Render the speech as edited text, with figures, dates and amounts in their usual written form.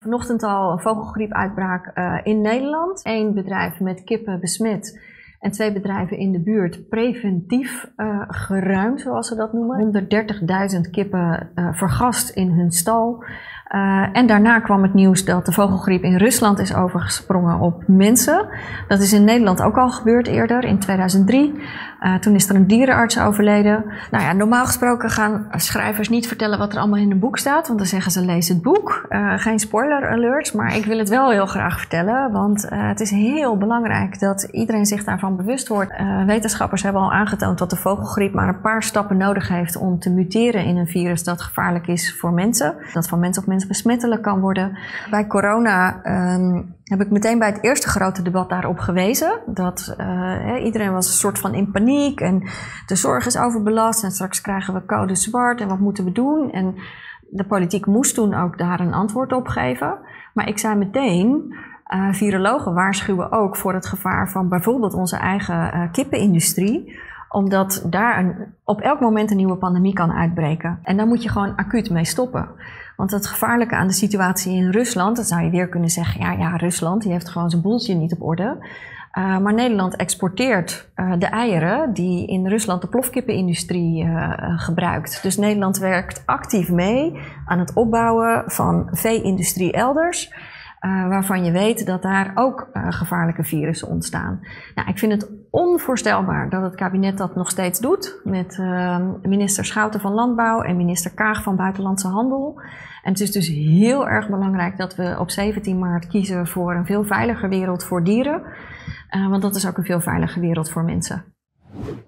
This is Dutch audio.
Vanochtend al een vogelgriepuitbraak in Nederland. 1 bedrijf met kippen besmet en 2 bedrijven in de buurt preventief geruimd, zoals ze dat noemen. 130.000 kippen vergast in hun stal. En daarna kwam het nieuws dat de vogelgriep in Rusland is overgesprongen op mensen. Dat is in Nederland ook al gebeurd eerder, in 2003. Toen is er een dierenarts overleden. Nou ja, normaal gesproken gaan schrijvers niet vertellen wat er allemaal in een boek staat, want dan zeggen ze lees het boek. Geen spoiler alerts, maar ik wil het wel heel graag vertellen, want het is heel belangrijk dat iedereen zich daarvan bewust wordt. Wetenschappers hebben al aangetoond dat de vogelgriep maar een paar stappen nodig heeft om te muteren in een virus dat gevaarlijk is voor mensen. Dat van mens op mens besmettelijk kan worden. Bij corona heb ik meteen bij het eerste grote debat daarop gewezen. Dat iedereen was een soort van in paniek en de zorg is overbelast en straks krijgen we code zwart en wat moeten we doen? En de politiek moest toen ook daar een antwoord op geven. Maar ik zei meteen, virologen waarschuwen ook voor het gevaar van bijvoorbeeld onze eigen kippenindustrie, omdat daar op elk moment een nieuwe pandemie kan uitbreken. En daar moet je gewoon acuut mee stoppen. Want het gevaarlijke aan de situatie in Rusland, dat zou je weer kunnen zeggen, ja, Rusland die heeft gewoon zijn boeltje niet op orde. Maar Nederland exporteert de eieren die in Rusland de plofkippenindustrie gebruikt. Dus Nederland werkt actief mee aan het opbouwen van vee-industrie elders, waarvan je weet dat daar ook gevaarlijke virussen ontstaan. Nou, ik vind het onvoorstelbaar dat het kabinet dat nog steeds doet met minister Schouten van Landbouw en minister Kaag van Buitenlandse Handel. En het is dus heel erg belangrijk dat we op 17 maart kiezen voor een veel veiliger wereld voor dieren. Want dat is ook een veel veiliger wereld voor mensen.